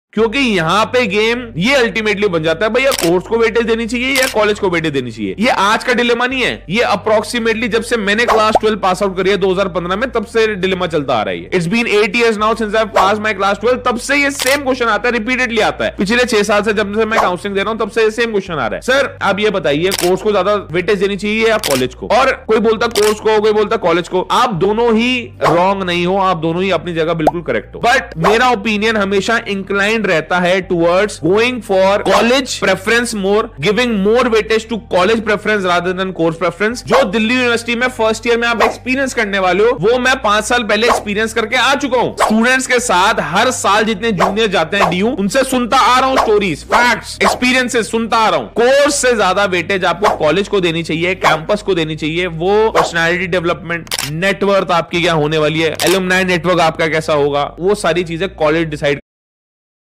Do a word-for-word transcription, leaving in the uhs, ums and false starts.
क्योंकि यहाँ पे गेम ये अल्टीमेटली बन जाता है भैया कोर्स को वेटेज देनी चाहिए या कॉलेज को वेटेज देनी चाहिए। ये आज का डिलेमा नहीं है, ये अप्रोक्सीमेटली जब से मैंने क्लास ट्वेल्व पास आउट करी है दो हज़ार पंद्रह में, तब से डिलेमा चलता आ रहा है। It's been eight years now since I pass my class twelve, तब से ये सेम क्वेश्चन आता है, रिपीटेडली आता है। पिछले छह साल से जब से मैं काउंसलिंग दे रहा हूं तब से सेम क्वेश्चन आ रहा है। सर आप ये बताइए कोर्स को ज्यादा वेटेज देनी चाहिए या कॉलेज को? और कोई बोलता कोर्स को, कोई बोलता कॉलेज को। आप दोनों ही रॉन्ग नहीं हो, आप दोनों ही अपनी जगह बिल्कुल करेक्ट हो। बट मेरा ओपिनियन हमेशा इंक्लाइंड रहता है towards going for college preference more, giving more weightage to college preference rather than course preference। जो दिल्ली यूनिवर्सिटी में फर्स्ट ईयर में आप एक्सपीरियंस करने वाले हो वो मैं पांच साल पहले एक्सपीरियंस करके आ चुका हूं। स्टूडेंट्स के साथ हर साल जितने जूनियर जाते हैं ड्यू, उनसे सुनता आ रहा हूं स्टोरीज, फैक्ट्स, एक्सपीरियंसेस सुनता आ रहा हूं। कोर्स से ज्यादा वेटेज आपको कॉलेज को देनी चाहिए, कैंपस को देनी चाहिए। वो पर्सनैलिटी डेवलपमेंट, नेटवर्क आपकी क्या होने वाली है, एलुमनाई नेटवर्क आपका कैसा होगा, वो सारी चीजें कॉलेज डिसाइड